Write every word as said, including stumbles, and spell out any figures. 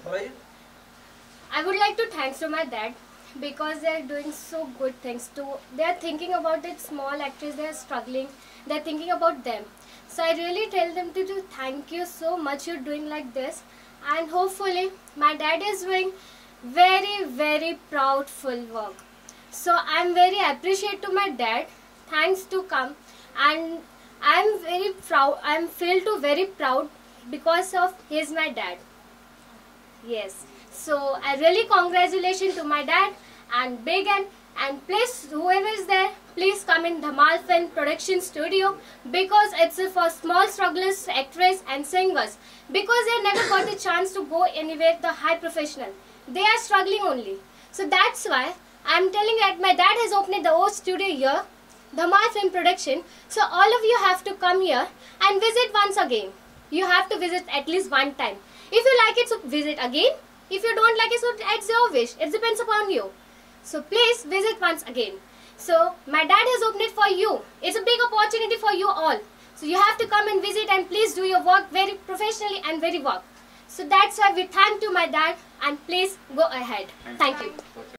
I would like to thanks to my dad because they are doing so good things too. They are thinking about that small actors, they are struggling, they are thinking about them. So I really tell them to do thank you so much, you're doing like this, and hopefully my dad is doing very very proudful work. So I'm very appreciate to my dad, thanks to come, and I'm very proud, I'm feel to very proud because of he's my dad. Yes, so I really congratulations to my dad and big and and please whoever is there, please come in Dhamal Film Production Studio because it's for small strugglers, actors and singers, because they never got the chance to go anywhere the high professional. They are struggling only. So that's why I'm telling that my dad has opened the old studio here, Dhamal Film Production. So all of you have to come here and visit once again. You have to visit at least one time. If you like it, so visit again. If you don't like it, so it's your wish. It depends upon you. So please visit once again. So my dad has opened it for you. It's a big opportunity for you all. So you have to come and visit and please do your work very professionally and very work. So that's why we thank to my dad and please go ahead. Thank you.